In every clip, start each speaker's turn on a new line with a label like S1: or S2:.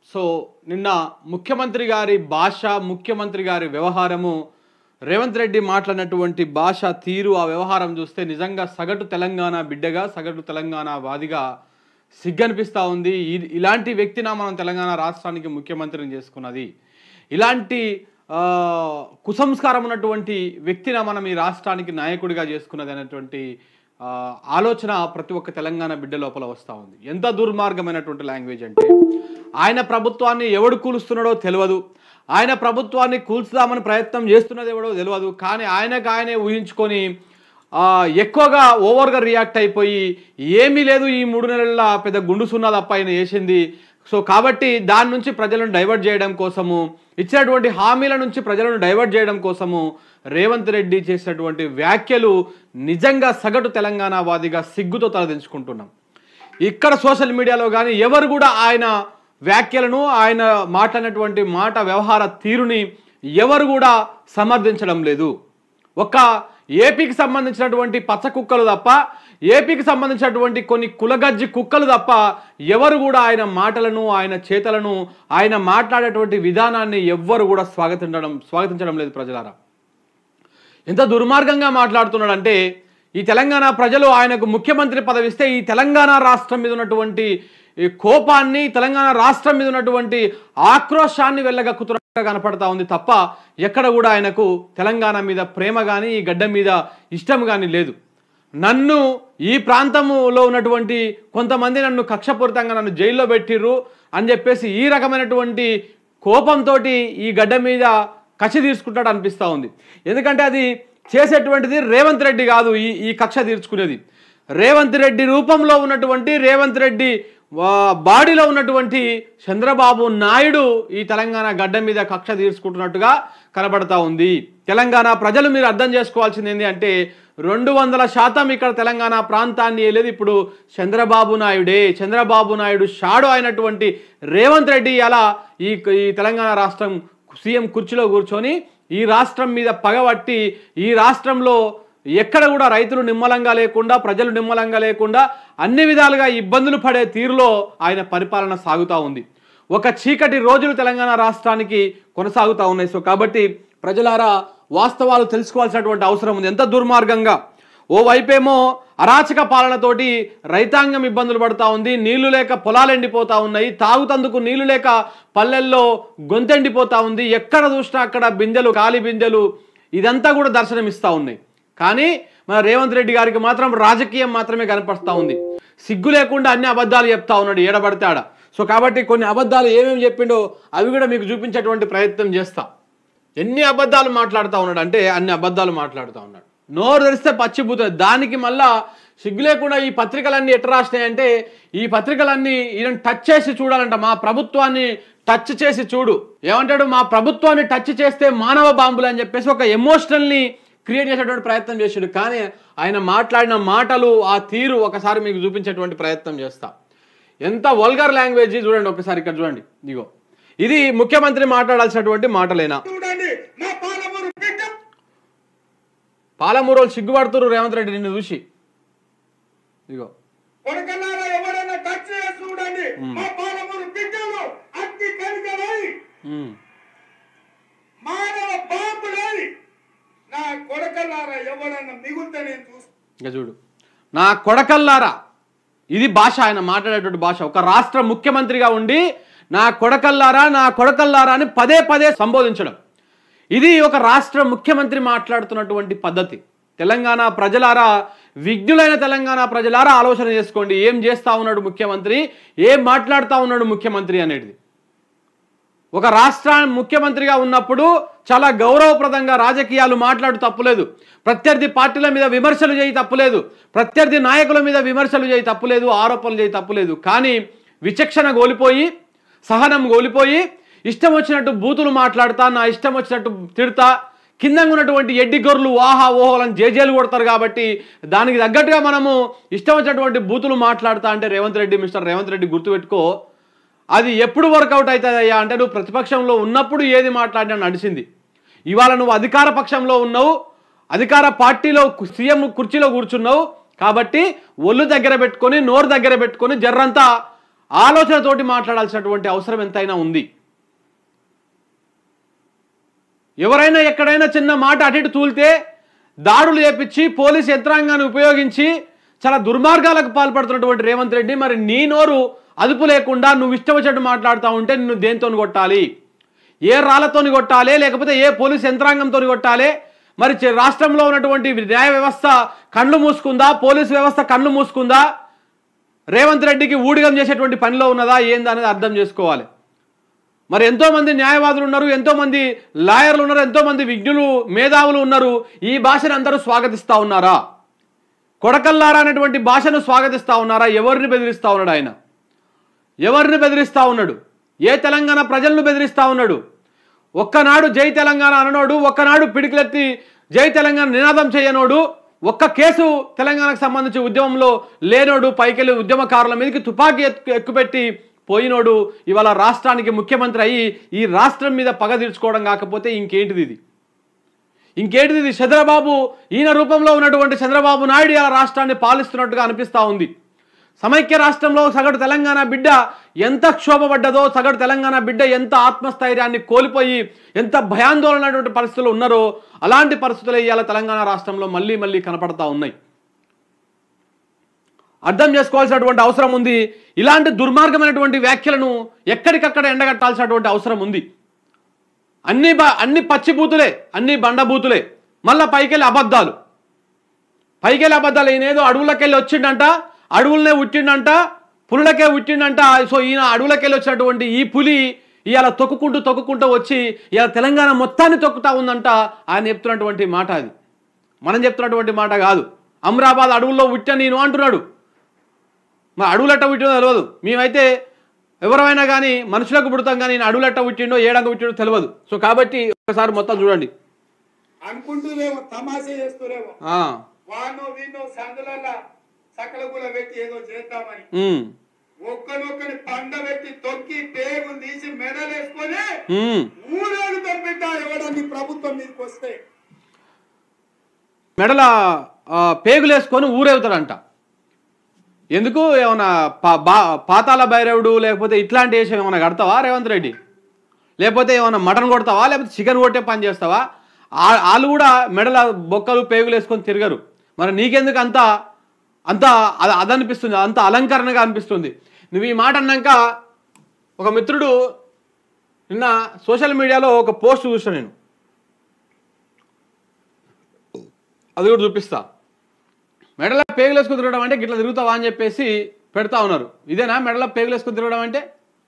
S1: So నిన్న ముఖ్యమంత్రి గారి భాష, ముఖ్యమంత్రి గారి వ్యవహారము, రేవంత్ రెడ్డి మాట్లాడినటువంటి భాష తీరు, ఆ వ్యవహారం చూస్తే నిజంగా సగటు తెలంగాణ బిడ్డగా, సగటు తెలంగాణ వాదిగా సిగ్గనిపిస్తూ ఉంది. ఇలాంటి వ్యక్తిన మనం తెలంగాణ రాష్ట్రానికి ముఖ్యమంత్రిని చేసుకున్నది, ఇలాంటి కుసంస్కారం ఉన్నటువంటి వ్యక్తిన మనం ఈ రాష్ట్రానికి నాయకుడిగా చేసుకున్నది అనేటువంటి ఆలోచన ప్రతి ఒక్క తెలంగాణ బిడ్డ లోపల వస్తూ ఉంది. ఎంత దుర్మార్గమైనటువంటి లాంగ్వేజ్ అంటే, ఆయన ప్రభుత్వాన్ని ఎవడు కూలుస్తున్నాడో తెలియదు, ఆయన ప్రభుత్వాన్ని కూల్చుదామని ప్రయత్నం చేస్తున్నది ఎవడో తెలియదు, కానీ ఆయనే ఊహించుకొని ఎక్కువగా ఓవర్గా రియాక్ట్ అయిపోయి ఏమీ లేదు, ఈ 3 నెలల పెద్ద గుండు సున్నా తప్ప ఆయన చేసింది. సో కాబట్టి దాని నుంచి ప్రజలను డైవర్ట్ చేయడం కోసము, ఇచ్చినటువంటి హామీల నుంచి ప్రజలను డైవర్ట్ చేయడం కోసము రేవంత్ రెడ్డి చేసినటువంటి వ్యాఖ్యలు నిజంగా సగటు తెలంగాణ వాదిగా సిగ్గుతో తలదించుకుంటున్నాం. ఇక్కడ సోషల్ మీడియాలో కానీ ఎవరు కూడా ఆయన వ్యాఖ్యలను, ఆయన మాట్లాడినటువంటి మాట వ్యవహార తీరుని ఎవరు కూడా సమర్థించడం లేదు. ఒక ఏపీకి సంబంధించినటువంటి పచ్చ కుక్కలు తప్ప, ఏపీకి సంబంధించినటువంటి కొన్ని కులగజ్జి కుక్కలు తప్ప ఎవరు కూడా ఆయన మాటలను, ఆయన చేతలను, ఆయన మాట్లాడేటువంటి విధానాన్ని ఎవ్వరు కూడా స్వాగతించడం లేదు. ప్రజలారా, ఎంత దుర్మార్గంగా మాట్లాడుతున్నాడంటే, ఈ తెలంగాణ ప్రజలు ఆయనకు ముఖ్యమంత్రి పదవి ఇస్తే ఈ తెలంగాణ రాష్ట్రం మీద ఉన్నటువంటి కోపాన్ని, తెలంగాణ రాష్ట్రం మీద ఉన్నటువంటి ఆక్రోశాన్ని వెళ్ళగక్కుతున్నట్టుగా కనపడతా ఉంది తప్ప ఎక్కడ కూడా ఆయనకు తెలంగాణ మీద ప్రేమ కానీ, ఈ గడ్డ మీద ఇష్టం కానీ లేదు. నన్ను ఈ ప్రాంతంలో ఉన్నటువంటి కొంతమంది నన్ను కక్షపూరితంగా నన్ను జైల్లో పెట్టిర్రు అని చెప్పేసి ఈ రకమైనటువంటి కోపంతో ఈ గడ్డ మీద కక్ష తీర్చుకుంటాడు అనిపిస్తూ ఉంది. ఎందుకంటే అది చేసేటువంటిది రేవంత్ రెడ్డి కాదు. ఈ కక్ష తీర్చుకునేది రేవంత్ రెడ్డి రూపంలో ఉన్నటువంటి, రేవంత్ రెడ్డి బాడీలో ఉన్నటువంటి చంద్రబాబు నాయుడు ఈ తెలంగాణ గడ్డ మీద కక్ష తీర్చుకుంటున్నట్టుగా కనబడతా ఉంది. తెలంగాణ ప్రజలు మీరు అర్థం చేసుకోవాల్సింది ఏంటి అంటే, 200% ఇక్కడ తెలంగాణ ప్రాంతాన్ని ఏలేదు ఇప్పుడు చంద్రబాబు నాయుడే. చంద్రబాబు నాయుడు షాడో అయినటువంటి రేవంత్ రెడ్డి అలా ఈ తెలంగాణ రాష్ట్రం సీఎం కుర్చీలో కూర్చొని ఈ రాష్ట్రం మీద పగబట్టి, ఈ రాష్ట్రంలో ఎక్కడ కూడా రైతులు నిమ్మలంగా లేకుండా, ప్రజలు నిమ్మలంగా లేకుండా అన్ని విధాలుగా ఇబ్బందులు పడే తీరులో ఆయన పరిపాలన సాగుతూ ఉంది. ఒక చీకటి రోజులు తెలంగాణ రాష్ట్రానికి కొనసాగుతూ ఉన్నాయి. సో కాబట్టి ప్రజలారా, వాస్తవాలు తెలుసుకోవాల్సినటువంటి అవసరం ఉంది. ఎంత దుర్మార్గంగా, ఓవైపేమో అరాచక పాలనతోటి రైతాంగం ఇబ్బందులు పడుతూ ఉంది, నీళ్లు లేక పొలాలు ఎండిపోతూ ఉన్నాయి, తాగుతందుకు నీళ్లు లేక పల్లెల్లో గొంతెండిపోతూ ఉంది, ఎక్కడ చూసినా అక్కడ బిందెలు, ఖాళీ బిందెలు, ఇదంతా కూడా దర్శనమిస్తూ ఉన్నాయి. కానీ మన రేవంత్ రెడ్డి గారికి మాత్రం రాజకీయం మాత్రమే కనపడుతూ ఉంది. సిగ్గు లేకుండా అన్ని అబద్ధాలు చెప్తా ఉన్నాడు ఏడబడతాడా. సో కాబట్టి కొన్ని అబద్ధాలు ఏమేమి చెప్పిండో అవి కూడా మీకు చూపించేటువంటి ప్రయత్నం చేస్తా. ఎన్ని అబద్ధాలు మాట్లాడుతూ ఉన్నాడు అంటే అన్ని అబద్ధాలు మాట్లాడుతూ ఉన్నాడు. నోరు తెరిస్తే పచ్చిపోతుంది. దానికి మళ్ళా సిగ్గు లేకుండా ఈ పత్రికలన్నీ ఎట్లా రాసినాయంటే, ఈ పత్రికలన్నీ ఈయన టచ్ చేసి చూడాలంట. మా ప్రభుత్వాన్ని టచ్ చేసి చూడు ఏమంటాడు, మా ప్రభుత్వాన్ని టచ్ చేస్తే మానవ బాంబులు అని చెప్పేసి ఒక ఎమోషనల్ని క్రియేట్ చేసేటువంటి ప్రయత్నం చేసాడు. కానీ ఆయన మాట్లాడిన మాటలు, ఆ తీరు ఒకసారి మీకు చూపించేటువంటి ప్రయత్నం చేస్తా. ఎంత వల్గర్ లాంగ్వేజ్ చూడండి ఒకసారి. ఇక్కడ చూడండి, ఇదిగో ఇది ముఖ్యమంత్రి మాట్లాడాల్సినటువంటి మాటలేనా? పాలమూరు వాళ్ళు సిగ్గుపడుతురు రేవంత్ రెడ్డి నిన్ను చూసి. ఇదిగో చూడు, నా కొడకల్లారా, ఇది భాష, ఆయన మాట్లాడేటువంటి భాష. ఒక రాష్ట్ర ముఖ్యమంత్రిగా ఉండి నా కొడకల్లారా, నా కొడకల్లారా అని పదే సంబోధించడం, ఇది ఒక రాష్ట్ర ముఖ్యమంత్రి మాట్లాడుతున్నటువంటి పద్ధతి. తెలంగాణ ప్రజలారా, విజ్ఞులైన తెలంగాణ ప్రజలారా ఆలోచన చేసుకోండి. ఏం చేస్తా ఉన్నాడు ముఖ్యమంత్రి, ఏం మాట్లాడుతూ ఉన్నాడు ముఖ్యమంత్రి అనేది. ఒక రాష్ట్ర ముఖ్యమంత్రిగా ఉన్నప్పుడు చాలా గౌరవప్రదంగా రాజకీయాలు మాట్లాడు తప్పులేదు, ప్రత్యర్థి పార్టీల మీద విమర్శలు చేయి తప్పులేదు, ప్రత్యర్థి నాయకుల మీద విమర్శలు చేయి తప్పులేదు, ఆరోపణలు చేయి తప్పులేదు. కానీ విచక్షణ కోల్పోయి, సహనం కోల్పోయి, ఇష్టం వచ్చినట్టు బూతులు మాట్లాడుతా, నా ఇష్టం వచ్చినట్టు తిడతా, కిందంగా ఉన్నటువంటి ఎడ్డి గొర్రెలు వాహా ఓహోలని జేజేలు కొడతారు. కాబట్టి దానికి తగ్గట్టుగా మనము ఇష్టం వచ్చినటువంటి బూతులు మాట్లాడుతా అంటే మిస్టర్ రేవంత్ రెడ్డి గుర్తుపెట్టుకో, అది ఎప్పుడు వర్కౌట్ అవుతుందయ్యా అంటే, నువ్వు ప్రతిపక్షంలో ఉన్నప్పుడు ఏది మాట్లాడినా నడిచింది. ఇవాళ నువ్వు అధికార పక్షంలో ఉన్నావు, అధికార పార్టీలో సీఎం కుర్చీలో కూర్చున్నావు. కాబట్టి ఒళ్ళు దగ్గర పెట్టుకొని, నోరు దగ్గర పెట్టుకొని జర్రంతా ఆలోచనతోటి మాట్లాడాల్సినటువంటి అవసరం ఎంతైనా ఉంది. ఎవరైనా ఎక్కడైనా చిన్న మాట అటు ఇటు తూలితే దాడులు చేపించి పోలీసు యంత్రాంగాన్ని ఉపయోగించి చాలా దుర్మార్గాలకు పాల్పడుతున్నటువంటి రేవంత్ రెడ్డి, మరి నీ నోరు అదుపు లేకుండా నువ్వు ఇష్టం వచ్చినట్టు మాట్లాడుతూ ఉంటే నిన్ను దేంతో కొట్టాలి? ఏ రాళ్లతోని కొట్టాలి, లేకపోతే ఏ పోలీసు యంత్రాంగంతో కొట్టాలి? మరి రాష్ట్రంలో ఉన్నటువంటి న్యాయ వ్యవస్థ కళ్ళు మూసుకుందా? పోలీసు వ్యవస్థ కళ్ళు మూసుకుందా? రేవంత్ రెడ్డికి ఊడిగం చేసేటువంటి పనిలో ఉన్నదా ఏందనేది అర్థం చేసుకోవాలి. మరి ఎంతోమంది న్యాయవాదులు ఉన్నారు, ఎంతోమంది లాయర్లు ఉన్నారు, ఎంతోమంది విజ్ఞులు మేధావులు ఉన్నారు. ఈ భాషను అందరూ స్వాగతిస్తూ ఉన్నారా? కొడకల్లారా అనేటువంటి భాషను స్వాగతిస్తూ ఉన్నారా? ఎవరిని బెదిరిస్తూ ఉన్నాడు ఆయన? ఎవరిని బెదిరిస్తూ ఉన్నాడు? ఏ తెలంగాణ ప్రజలను బెదిరిస్తూ ఉన్నాడు? ఒక్కనాడు జై తెలంగాణ అననోడు, ఒక్కనాడు పిడికిలెత్తి జై తెలంగాణ నినాదం చేయనోడు, ఒక్క కేసు తెలంగాణకు సంబంధించి ఉద్యమంలో లేనోడు, పైకెళ్ళి ఉద్యమకారుల మీదకి తుపాకీ ఎక్కుపెట్టి పోయినోడు ఇవాళ రాష్ట్రానికి ముఖ్యమంత్రి అయ్యి ఈ రాష్ట్రం మీద పగ తీర్చుకోవడం కాకపోతే ఇంకేంటిది ఇది? ఇంకేంటిది ఇది? చంద్రబాబు, ఈయన రూపంలో ఉన్నటువంటి చంద్రబాబు నాయుడు ఇలా రాష్ట్రాన్ని పాలిస్తున్నట్టుగా అనిపిస్తూ ఉంది. సమైక్య రాష్ట్రంలో సగటు తెలంగాణ బిడ్డ ఎంత క్షోభపడ్డదో, సగటు తెలంగాణ బిడ్డ ఎంత ఆత్మస్థైర్యాన్ని కోల్పోయి ఎంత భయాందోళనటువంటి పరిస్థితులు ఉన్నారో అలాంటి పరిస్థితులు ఇవాళ తెలంగాణ రాష్ట్రంలో మళ్ళీ మళ్ళీ కనపడతా ఉన్నాయి. అర్థం చేసుకోవాల్సినటువంటి అవసరం ఉంది. ఇలాంటి దుర్మార్గమైనటువంటి వ్యాఖ్యలను ఎక్కడికక్కడ ఎండగట్టాల్సినటువంటి అవసరం ఉంది. అన్ని పచ్చిబూతులే, అన్ని బండబూతులే. మళ్ళీ పైకెళ్ళి అబద్ధాలు. ఈయనేదో అడవులకెళ్ళి వచ్చిండంట, అడవులనే ఉట్టిండంట, పులులకే ఉట్టిండంట. సో ఈయన అడవులకెళ్ళి వచ్చినటువంటి ఈ పులి ఇవాళ తొక్కుకుంటూ వచ్చి ఇవాళ తెలంగాణ మొత్తాన్ని తొక్కుతా ఉందంట. ఆయన చెప్తున్నటువంటి మాట అది, మనం చెప్తున్నటువంటి మాట కాదు. అమరాబాద్ అడవుల్లో ఉట్ట నేను అంటున్నాడు. మరి అడవులట్ట ఉట్టిందో తెలియదు. మేమైతే ఎవరైనా కానీ మనుషులకు పుడతాం కానీ నేను అడవులట్ట ఉట్టిండో ఏడంగా ఉట్టిండో తెలియదు. సో కాబట్టి ఒకసారి మొత్తం చూడండి.
S2: అనుకుంటూరేమో తమాషా చేస్తూరేమో వానో వీనో సందులల్లా సకల కూడా పెట్టి ఏదో చేద్దామని ఒక్కనొక్కని పండ పెట్టి తొక్కి పేగు తీసి మెడలేసుకొని ఊరేగు తప్పిట ఎవడని ప్రభుత్వం మీదకి వస్తే
S1: మెడల పేగులేసుకొని ఊరేగుతాడంట. ఎందుకు? ఏమన్నా పాతాల భైరవుడు లేకపోతే ఇట్లాంటి వేసి ఏమైనా కడతావా రేవంత్ రెడ్డి? లేకపోతే ఏమైనా మటన్ కొడతావా? లేకపోతే చికెన్ కొట్టే పని చేస్తావా? వాళ్ళు కూడా మెడల బొక్కలు పేగులు వేసుకొని తిరగరు. మరి నీకెందుకు అంత అంత అదనిపిస్తుంది, అంత అలంకరణగా అనిపిస్తుంది? నువ్వు ఈ మాట అన్నాక ఒక మిత్రుడు నిన్న సోషల్ మీడియాలో ఒక పోస్ట్ చూసాను నేను, అది కూడా చూపిస్తా. మెడల పేగులు వేసుకుని తిరగడం అంటే గిట్లా తిరుగుతావా అని చెప్పేసి పెడతా ఉన్నారు. ఇదేనా మెడల పేగులు వేసుకుని తిరగడం అంటే?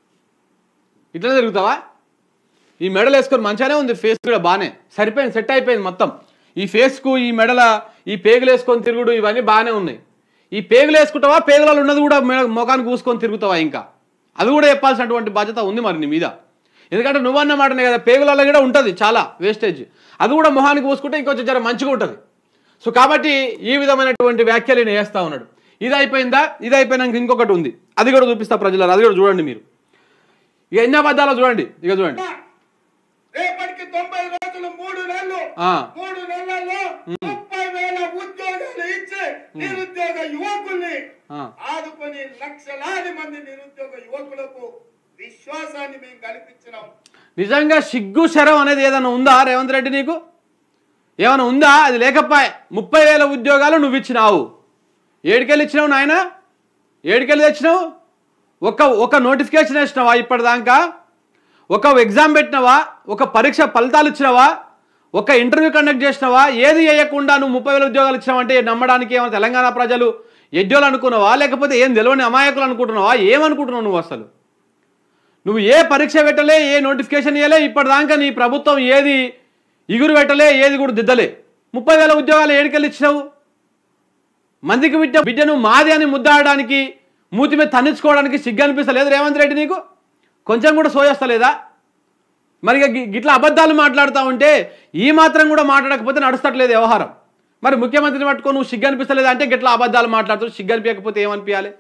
S1: ఇట్లా తిరుగుతావా? ఈ మెడలు వేసుకొని మంచిగానే ఉంది, ఫేస్ కూడా బాగానే సరిపోయింది, సెట్ అయిపోయింది మొత్తం. ఈ ఫేస్కు ఈ మెడల ఈ పేగులు వేసుకొని తిరుగుడు ఇవన్నీ బాగానే ఉన్నాయి. ఈ పేగులు వేసుకుంటావా, పేగులలో ఉన్నది కూడా ముఖానికి కూసుకొని తిరుగుతావా? ఇంకా అది కూడా చెప్పాల్సినటువంటి బాధ్యత ఉంది మరి నీ మీద. ఎందుకంటే నువ్వన్న మాటనే కదా, పేగులలో కూడా ఉంటుంది చాలా వేస్టేజ్, అది కూడా మొహానికి పూసుకుంటే ఇంకొంచెం జర మంచిగా ఉంటుంది. సో కాబట్టి ఈ విధమైనటువంటి వ్యాఖ్యలు నేను వేస్తూ ఉన్నాడు. ఇది అయిపోయిందా? ఇది అయిపోయినాక ఇంకొకటి ఉంది, అది కూడా చూపిస్తా ప్రజలు, అది కూడా చూడండి మీరు. ఇక ఎన్ని అబద్ధాలు చూడండి, ఇక చూడండి.
S2: రేపటికి 90 రోజులు 3 నెలలు 3 నెలల్లో 30,000 ఉద్యోగాలు ఇచ్చి నిరుద్యోగ యువకుల్ని ఆదుకొని లక్షలాది మంది నిరుద్యోగ యువకులకు విశ్వాసాన్ని మేము కల్పించినాం.
S1: నిజంగా సిగ్గు శరం అనేది ఏదైనా ఉందా రేవంత్ రెడ్డి? నీకు ఏమైనా ఉందా? అది లేకపోయా 30,000 ఉద్యోగాలు నువ్వు ఇచ్చినావు. ఏడుకెళ్ళి ఇచ్చినావు నాయన? ఏడుకెళ్ళి తెచ్చినావు? ఒక నోటిఫికేషన్ ఇచ్చినావా ఇప్పటిదాకా? ఒక ఎగ్జామ్ పెట్టినావా? ఒక పరీక్ష ఫలితాలు ఇచ్చినావా? ఒక ఇంటర్వ్యూ కండక్ట్ చేసినావా? ఏది వేయకుండా నువ్వు 30,000 ఉద్యోగాలు ఇచ్చినావంటే నమ్మడానికి ఏమైనా తెలంగాణ ప్రజలు ఎడ్డోలు అనుకున్నావా? లేకపోతే ఏం తెలియని అమాయకులు అనుకుంటున్నావా? ఏమనుకుంటున్నావు నువ్వు? అసలు నువ్వు ఏ పరీక్ష పెట్టలే, ఏ నోటిఫికేషన్ ఇవ్వలే, ఇప్పటిదాకా నీ ప్రభుత్వం ఏది ఇగురు పెట్టలే, ఏది కూడా దిద్దలే. 30,000 ఉద్యోగాలు ఏడుకెళ్ళి ఇచ్చినావు? మందికి బిడ్డను మాది అని ముద్దాడడానికి, మూతి మీద తన్నించుకోవడానికి సిగ్గు అనిపిస్తలేదు రేవంత్ రెడ్డి? నీకు కొంచెం కూడా సోయొస్తలేదా? మరి గిట్లా అబద్ధాలు మాట్లాడుతూ ఉంటే ఈ మాత్రం కూడా మాట్లాడకపోతే నడుస్తట్లేదు వ్యవహారం. మరి ముఖ్యమంత్రిని పట్టుకో నువ్వు సిగ్గు అనిపిస్తలేదా అంటే గిట్లా అబద్ధాలు మాట్లాడుతూ సిగ్గు అనిపించకపోతే ఏమనిపించాలి?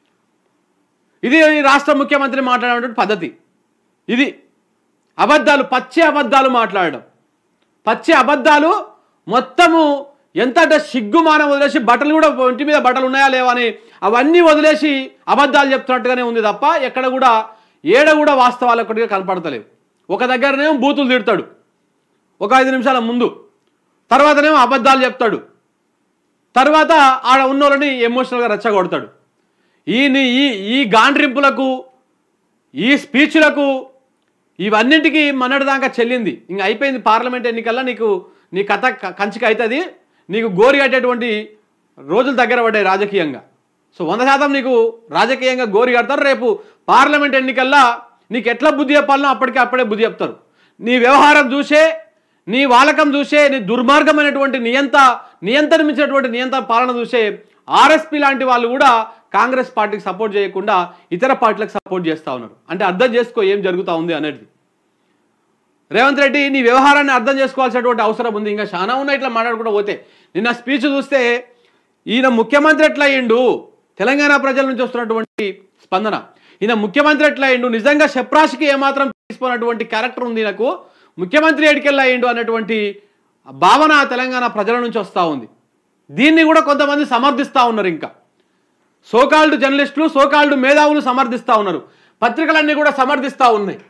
S1: ఇది రాష్ట్ర ముఖ్యమంత్రి మాట్లాడేటువంటి పద్ధతి. ఇది అబద్ధాలు, పచ్చి అబద్ధాలు మాట్లాడడం, పచ్చి అబద్ధాలు మొత్తము ఎంత అంటే సిగ్గుమానం వదిలేసి బట్టలు కూడా ఒంటి మీద బట్టలు ఉన్నాయా లేవా అని అవన్నీ వదిలేసి అబద్ధాలు చెప్తున్నట్టుగానే ఉంది తప్ప ఎక్కడ కూడా ఏడ కూడా వాస్తవాలు ఒకటిగా కనపడతలేవు. ఒక దగ్గరనేమో బూతులు తిడతాడు ఒక 5 నిమిషాల ముందు, తర్వాతనేమో అబద్ధాలు చెప్తాడు, తర్వాత ఆడ ఉన్నోళ్ళని ఎమోషనల్గా రెచ్చగొడతాడు. ఈ గాండ్రింపులకు ఈ స్పీచ్లకు ఇవన్నింటికి మొన్నటిదాకా చెల్లింది. ఇంక అయిపోయింది పార్లమెంట్ ఎన్నికల్లో నీ కథ కంచికి అవుతుంది, నీకు గోరి కట్టేటువంటి రోజులు దగ్గర పడ్డాయి రాజకీయంగా. సో 100% నీకు రాజకీయంగా గోరి కడతారు. రేపు పార్లమెంట్ ఎన్నికల్లో నీకు ఎట్లా బుద్ధి చెప్పాలనో అప్పుడే బుద్ధి చెప్తారు. నీ వ్యవహారం చూసే, నీ వాలకం చూసే, నీ దుర్మార్గమైనటువంటి నియంత్రించినటువంటి నియంత్రణ పాలన చూసే ఆర్ఎస్పీ లాంటి వాళ్ళు కూడా కాంగ్రెస్ పార్టీకి సపోర్ట్ చేయకుండా ఇతర పార్టీలకు సపోర్ట్ చేస్తూ ఉన్నారు. అంటే అర్థం చేసుకో ఏం జరుగుతూ ఉంది అనేది. రేవంత్ రెడ్డి నీ వ్యవహారాన్ని అర్థం చేసుకోవాల్సినటువంటి అవసరం ఉంది. ఇంకా చాలా ఉన్నాయి ఇట్లా మాట్లాడుకుంటూ పోతే. నిన్న స్పీచ్ చూస్తే ఈయన ముఖ్యమంత్రి ఎట్లా అయ్యిండు, తెలంగాణ ప్రజల నుంచి వస్తున్నటువంటి స్పందన, ఈయన ముఖ్యమంత్రి ఎట్లా అయ్యిండు, నిజంగా చెప్రాషికి ఏమాత్రం తీసుకున్నటువంటి క్యారెక్టర్ ఉంది ఈయనకు, ముఖ్యమంత్రి ఎడికెళ్ళి అయ్యిండు అన్నటువంటి భావన తెలంగాణ ప్రజల నుంచి వస్తూ ఉంది. దీన్ని కూడా కొంతమంది సమర్థిస్తూ ఉన్నారు. ఇంకా సోకాల్డ్ జర్నలిస్టులు, సోకాల్డ్ మేధావులు సమర్థిస్తూ ఉన్నారు. పత్రికలన్నీ కూడా సమర్థిస్తూ ఉన్నాయి.